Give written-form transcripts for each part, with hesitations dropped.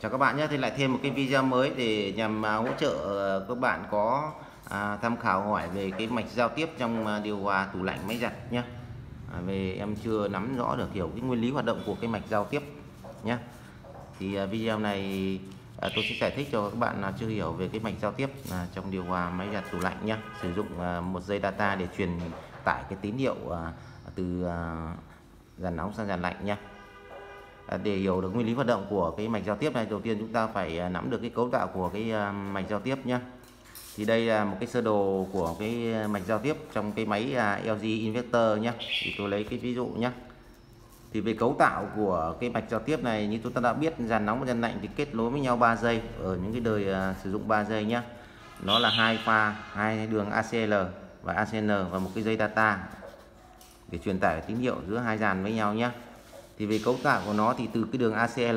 Chào các bạn nhé, thì lại thêm một cái video mới để nhằm hỗ trợ các bạn có tham khảo hỏi về cái mạch giao tiếp trong điều hòa, tủ lạnh, máy giặt nhé. Về em chưa nắm rõ được hiểu cái nguyên lý hoạt động của cái mạch giao tiếp nhé. Thì video này tôi sẽ giải thích cho các bạn chưa hiểu về cái mạch giao tiếp trong điều hòa, máy giặt, tủ lạnh nhé. Sử dụng một dây data để truyền tải cái tín hiệu từ dàn nóng sang dàn lạnh nhé. Để hiểu được nguyên lý hoạt động của cái mạch giao tiếp này, đầu tiên chúng ta phải nắm được cái cấu tạo của cái mạch giao tiếp nhé. Thì đây là một cái sơ đồ của cái mạch giao tiếp trong cái máy LG Inverter nhé. Thì tôi lấy cái ví dụ nhé. Thì về cấu tạo của cái mạch giao tiếp này, như chúng ta đã biết, dàn nóng và dàn lạnh thì kết nối với nhau 3 dây ở những cái đời sử dụng 3 dây nhé. Nó là hai pha, hai đường ACL và ACN và một cái dây data để truyền tải tín hiệu giữa hai dàn với nhau nhé. Thì về cấu tạo của nó thì từ cái đường ACL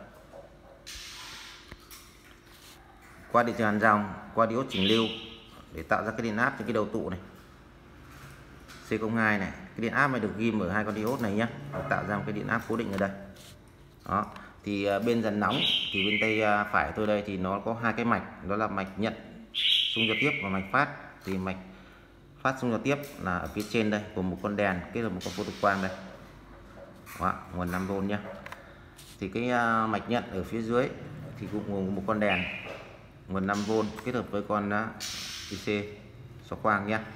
qua điện trường hàn dòng, qua diode chỉnh lưu để tạo ra cái điện áp trên cái đầu tụ này C02 này. Cái điện áp này được ghim ở hai con diode này nhé, tạo ra một cái điện áp cố định ở đây. Đó. Thì bên dàn nóng thì bên tay phải tôi đây thì nó có hai cái mạch, đó là mạch nhận xung giao tiếp và mạch phát. Thì mạch phát xung giao tiếp là ở phía trên đây, cùng một con đèn kết hợp một con photo quang đây. Đó, nguồn 5V nhé. Thì cái mạch nhận ở phía dưới thì cũng gồm một con đèn nguồn 5V kết hợp với con IC xóa quang nhé.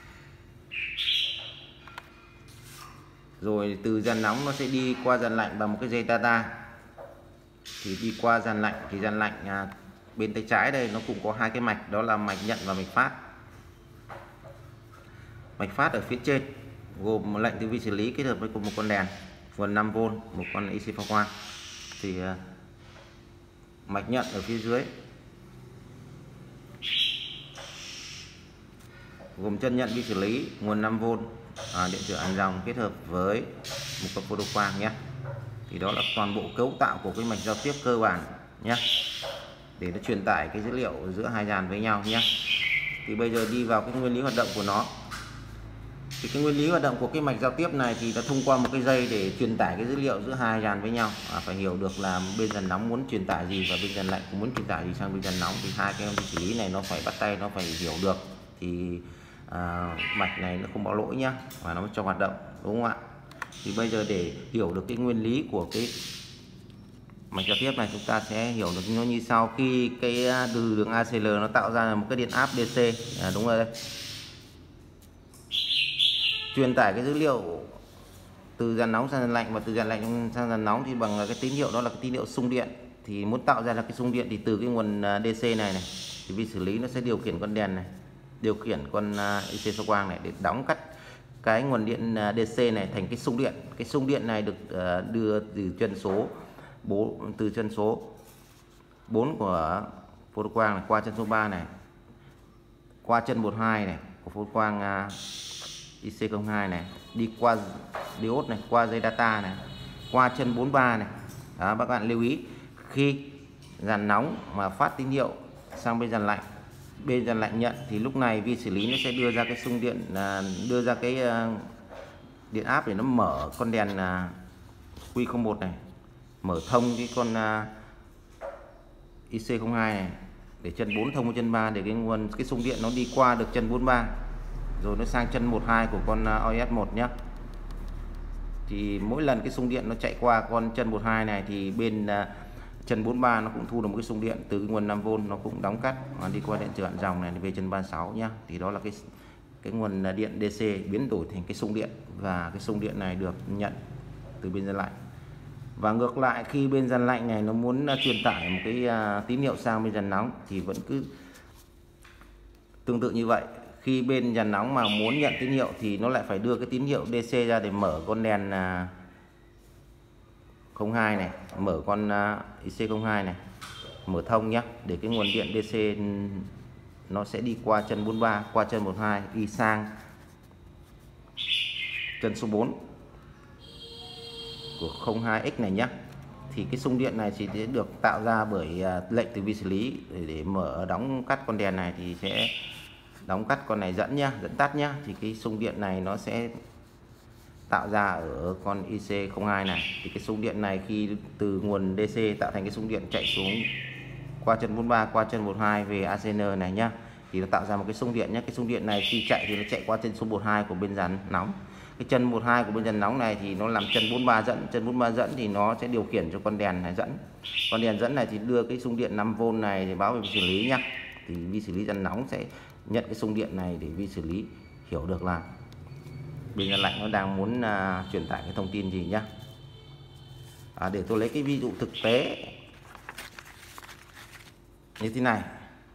Rồi từ dàn nóng nó sẽ đi qua dàn lạnh bằng một cái dây data. Thì đi qua dàn lạnh thì dàn lạnh bên tay trái đây nó cũng có hai cái mạch, đó là mạch nhận và mạch phát. Mạch phát ở phía trên gồm một lệnh từ vi xử lý kết hợp với một con đèn nguồn 5V, một con IC pha quang. Thì mạch nhận ở phía dưới gồm chân nhận vi xử lý nguồn 5V, điện trở hàn dòng kết hợp với một con photo quang nhé. Thì đó là toàn bộ cấu tạo của cái mạch giao tiếp cơ bản nhé, để nó truyền tải cái dữ liệu giữa hai dàn với nhau nhé. Thì bây giờ đi vào cái nguyên lý hoạt động của nó. Thì cái nguyên lý hoạt động của cái mạch giao tiếp này thì nó thông qua một cái dây để truyền tải cái dữ liệu giữa hai dàn với nhau. Phải hiểu được là bên dàn nóng muốn truyền tải gì và bên dàn lạnh cũng muốn truyền tải gì sang bên dàn nóng, thì hai cái vi xử lý này nó phải bắt tay, nó phải hiểu được thì mạch này nó không báo lỗi nhá, và nó cho hoạt động, đúng không ạ? Thì bây giờ để hiểu được cái nguyên lý của cái mạch giao tiếp này, chúng ta sẽ hiểu được nó như sau. Khi cái từ đường ACL nó tạo ra một cái điện áp DC, đúng rồi đây, truyền tải cái dữ liệu từ dàn nóng sang dàn lạnh và từ dàn lạnh sang dàn nóng thì bằng cái tín hiệu, đó là cái tín hiệu xung điện. Thì muốn tạo ra là cái xung điện thì từ cái nguồn DC này thì vi xử lý nó sẽ điều khiển con đèn này, điều khiển con IC xóa quang này để đóng cắt cái nguồn điện DC này thành cái xung điện. Cái xung điện này được đưa từ chân số 4 của photo quang này qua chân số 3 này, qua chân 12 này của photo quang IC02 này, đi qua diode này, qua dây data này, qua chân 43 này. Đó, các bạn lưu ý khi dàn nóng mà phát tín hiệu sang bên dàn lạnh, bên dàn lạnh nhận thì lúc này vi xử lý nó sẽ đưa ra cái xung điện, đưa ra cái điện áp để nó mở con đèn Q01 này, mở thông cái con IC02 này để chân 4 thông với chân 3 để cái xung điện nó đi qua được chân 43 rồi nó sang chân 12 của con OS1 nhé. Thì mỗi lần cái xung điện nó chạy qua con chân 12 này thì bên chân 43 nó cũng thu được một cái xung điện từ cái nguồn 5V, nó cũng đóng cắt đi qua điện trở hàn dòng này về chân 36 nhá. Thì đó là cái nguồn điện DC biến đổi thành cái xung điện, và cái xung điện này được nhận từ bên dàn lạnh. Và ngược lại, khi bên dàn lạnh này nó muốn truyền tải một cái tín hiệu sang bên dàn nóng thì vẫn cứ tương tự như vậy. Khi bên dàn nóng mà muốn nhận tín hiệu thì nó lại phải đưa cái tín hiệu DC ra để mở con đèn 02 này, mở con IC02 này, mở thông nhé, để cái nguồn điện DC nó sẽ đi qua chân 43, qua chân 12 đi sang chân số 4 của 02X này nhé. Thì cái xung điện này chỉ sẽ được tạo ra bởi lệnh từ vi xử lý để mở đóng cắt con đèn này, thì sẽ đóng cắt con này dẫn nhá, dẫn tắt nhá. Thì cái xung điện này nó sẽ tạo ra ở con IC02 này. Thì cái xung điện này khi từ nguồn DC tạo thành cái xung điện chạy xuống qua chân 43 qua chân 12 về ACN này nhá, thì nó tạo ra một cái xung điện nhé. Cái xung điện này khi chạy thì nó chạy qua chân số 12 của bên dàn nóng. Cái chân 12 của bên dàn nóng này thì nó làm chân 43 dẫn. Chân 43 dẫn thì nó sẽ điều khiển cho con đèn này dẫn. Con đèn dẫn này thì đưa cái xung điện 5V này để báo về vi xử lý nhá. Thì vi xử lý dàn nóng sẽ nhận cái xung điện này để vi xử lý hiểu được là bên dàn lạnh nó đang muốn truyền tải cái thông tin gì nhá. Để tôi lấy cái ví dụ thực tế như thế này.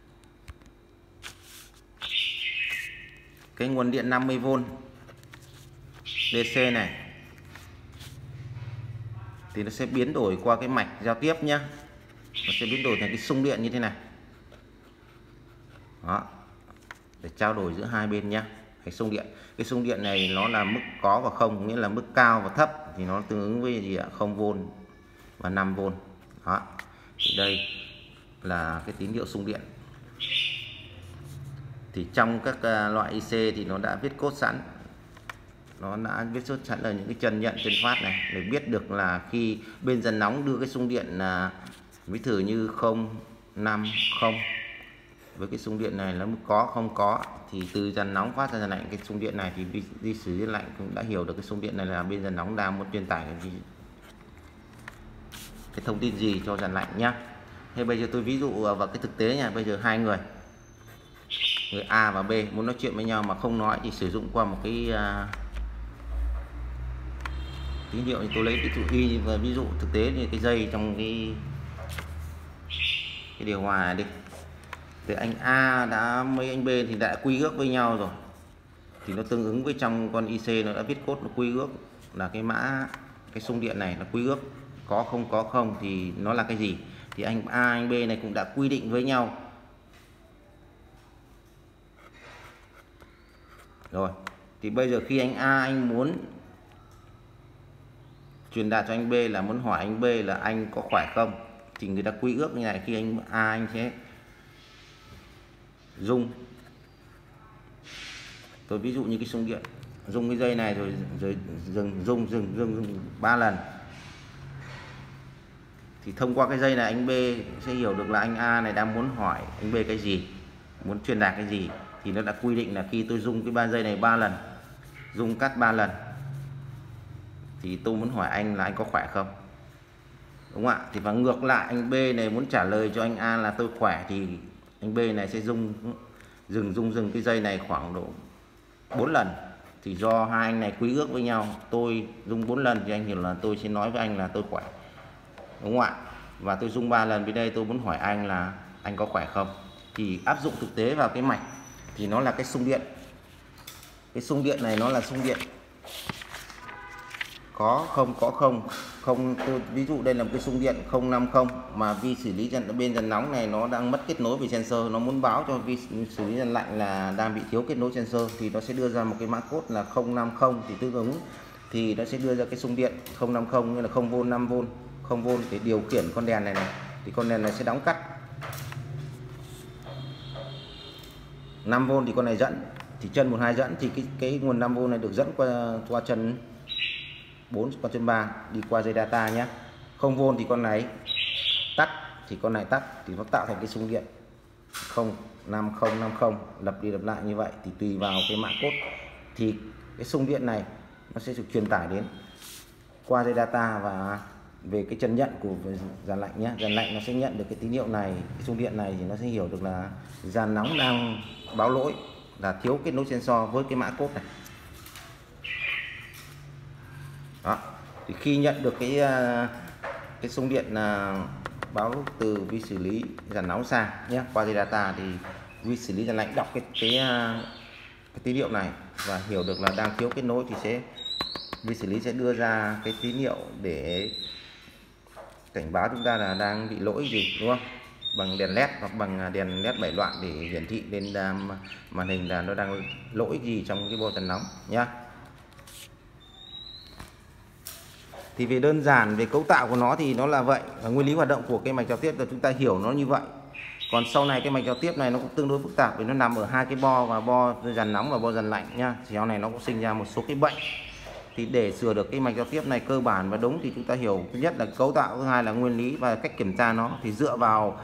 Cái nguồn điện 50V DC này thì nó sẽ biến đổi qua cái mạch giao tiếp nhá. Nó sẽ biến đổi thành cái xung điện như thế này. Đó. Để trao đổi giữa hai bên nhá. Cái xung điện. Cái xung điện này nó là mức có và không, nghĩa là mức cao và thấp thì nó tương ứng với gì ạ? 0V và 5V. Đó. Thì đây là cái tín hiệu xung điện. Thì trong các loại IC thì nó đã viết code sẵn. Nó đã viết code sẵn ở những cái chân nhận chân phát này để biết được là khi bên dàn nóng đưa cái xung điện ví thử như 050 với cái xung điện này là mức có không có, thì từ dàn nóng phát ra dàn lạnh cái xung điện này thì vi xử lý lạnh cũng đã hiểu được cái xung điện này là bên dàn nóng đang muốn truyền tải cái thông tin gì cho dàn lạnh nhá. Thế bây giờ tôi ví dụ vào cái thực tế nha. Bây giờ hai người A và B muốn nói chuyện với nhau mà không nói thì sử dụng qua một cái tín hiệu. Thì tôi lấy ví dụ Y và ví dụ thực tế như cái dây trong cái điều hòa này đi. Thì anh A đã mấy anh B thì đã quy ước với nhau rồi, thì nó tương ứng với trong con IC nó đã viết code nó quy ước là cái mã cái xung điện này nó quy ước có không thì nó là cái gì. Thì anh A anh B này cũng đã quy định với nhau rồi. Thì bây giờ khi anh A anh muốn truyền đạt cho anh B là muốn hỏi anh B là anh có khỏe không, thì người ta quy ước như này. Khi anh A anh sẽ rung, tôi ví dụ như cái xung điện rung cái dây này rồi dừng 3 lần, thì thông qua cái dây này anh B sẽ hiểu được là anh A này đang muốn hỏi anh B cái gì, muốn truyền đạt cái gì. Thì nó đã quy định là khi tôi rung cái 3 dây này 3 lần, rung cắt 3 lần, thì tôi muốn hỏi anh là anh có khỏe không, đúng không ạ? Thì và ngược lại anh B này muốn trả lời cho anh A là tôi khỏe, thì anh B này sẽ dừng cái dây này khoảng độ 4 lần. Thì do hai anh này quy ước với nhau, tôi rung 4 lần thì anh hiểu là tôi sẽ nói với anh là tôi khỏe, đúng không ạ? Và tôi rung 3 lần bên đây tôi muốn hỏi anh là anh có khỏe không. Thì áp dụng thực tế vào cái mạch thì nó là cái xung điện. Cái xung điện này nó là xung điện có không. Tôi ví dụ đây là một cái xung điện 050 mà vi xử lý bên dàn nóng này nó đang mất kết nối với sensor, nó muốn báo cho vi xử lý dàn lạnh là đang bị thiếu kết nối sensor, thì nó sẽ đưa ra một cái mã code là 050 thì tương ứng thì nó sẽ đưa ra cái xung điện 050 như là 0V 5V 0V để điều khiển con đèn này. Thì con đèn này sẽ đóng cắt 5V thì con này dẫn, thì chân 12 dẫn thì cái nguồn 5V này được dẫn qua chân 4 qua chân 3 đi qua dây data nhé. 0V thì con này tắt, thì con này tắt thì nó tạo thành cái xung điện 05050 lặp đi lặp lại như vậy. Thì tùy vào cái mã code thì cái xung điện này nó sẽ được truyền tải đến qua dây data và về cái chân nhận của dàn lạnh nhé. Dàn lạnh nó sẽ nhận được cái tín hiệu này, cái xung điện này thì nó sẽ hiểu được là dàn nóng đang báo lỗi là thiếu kết nối sensor với cái mã code này. Đó. Thì khi nhận được cái xung điện báo từ vi xử lý dàn nóng sang nhé qua dây data, thì vi xử lý dàn lạnh đọc cái tín hiệu này và hiểu được là đang thiếu kết nối, thì vi xử lý sẽ đưa ra cái tín hiệu để cảnh báo chúng ta là đang bị lỗi gì, đúng không? Bằng đèn led hoặc bằng đèn led 7 đoạn để hiển thị lên màn hình là nó đang lỗi gì trong cái bộ dàn nóng nhá. Thì về đơn giản về cấu tạo của nó thì nó là vậy, và nguyên lý hoạt động của cái mạch giao tiếp là chúng ta hiểu nó như vậy. Còn sau này cái mạch giao tiếp này nó cũng tương đối phức tạp vì nó nằm ở hai cái bo, và bo dàn nóng và bo dàn lạnh nhá. Thì sau này nó cũng sinh ra một số cái bệnh Thì để sửa được cái mạch giao tiếp này cơ bản và đúng thì chúng ta hiểu thứ nhất là cấu tạo, thứ hai là nguyên lý và cách kiểm tra nó. Thì dựa vào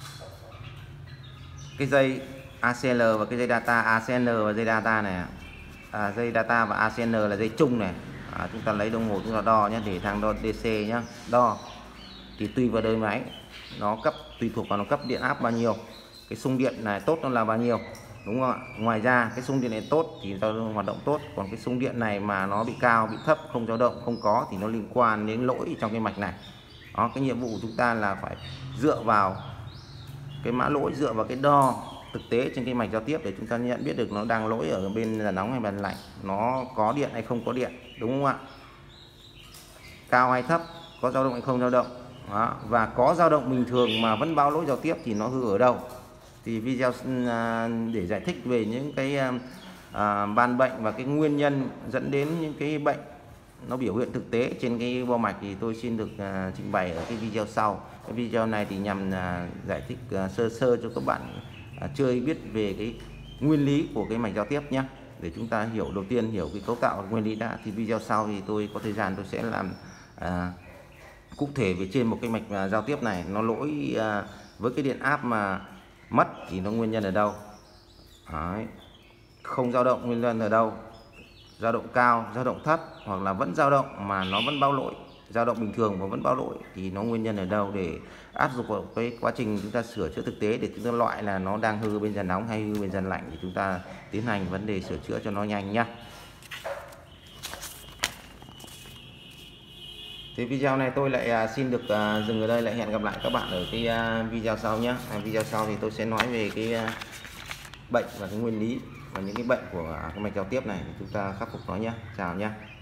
cái dây ACL và cái dây data, ACN và dây data này, dây data và ACN là dây chung này, chúng ta lấy đồng hồ chúng ta đo nhé, để thang đo DC nhé, đo thì tùy vào đời máy nó cấp, tùy thuộc vào nó cấp điện áp bao nhiêu, cái xung điện này tốt nó là bao nhiêu, đúng không ạ? Ngoài ra cái xung điện này tốt thì nó hoạt động tốt, còn cái xung điện này mà nó bị cao, bị thấp, không dao động, không có thì nó liên quan đến lỗi trong cái mạch này. Đó, cái nhiệm vụ của chúng ta là phải dựa vào cái mã lỗi, dựa vào cái đo thực tế trên cái mạch giao tiếp để chúng ta nhận biết được nó đang lỗi ở bên là nóng hay là lạnh, nó có điện hay không có điện, đúng không ạ? Cao hay thấp, có dao động hay không dao động. Đó. Và có dao động bình thường mà vẫn báo lỗi giao tiếp thì nó hư ở đâu. Thì video để giải thích về những cái ban bệnh và cái nguyên nhân dẫn đến những cái bệnh nó biểu hiện thực tế trên cái bo mạch thì tôi xin được trình bày ở cái video sau. Cái video này thì nhằm giải thích sơ sơ cho các bạn chưa biết về cái nguyên lý của cái mạch giao tiếp nhé, để chúng ta hiểu, đầu tiên hiểu cái cấu tạo nguyên lý đã, thì video sau thì tôi có thời gian tôi sẽ làm cụ thể về trên một cái mạch giao tiếp này nó lỗi với cái điện áp mà mất thì nó nguyên nhân ở đâu. Đấy. Không dao động nguyên nhân ở đâu, dao động cao, dao động thấp, hoặc là vẫn dao động mà nó vẫn báo lỗi, dao động bình thường mà vẫn báo lỗi thì nó nguyên nhân ở đâu, để áp dụng vào cái quá trình chúng ta sửa chữa thực tế để chúng ta loại là nó đang hư bên dàn nóng hay hư bên dàn lạnh, thì chúng ta tiến hành vấn đề sửa chữa cho nó nhanh nhá. Thì video này tôi lại xin được dừng ở đây, lại hẹn gặp lại các bạn ở cái video sau nhé. Video sau thì tôi sẽ nói về cái bệnh và cái nguyên lý và những cái bệnh của cái mạch giao tiếp này để chúng ta khắc phục nó nhé. Chào nhé.